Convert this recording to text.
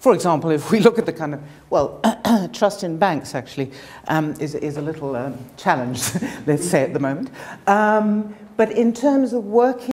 For example, if we look at the kind of, well, trust in banks actually is a little challenged, let's say, at the moment. But in terms of working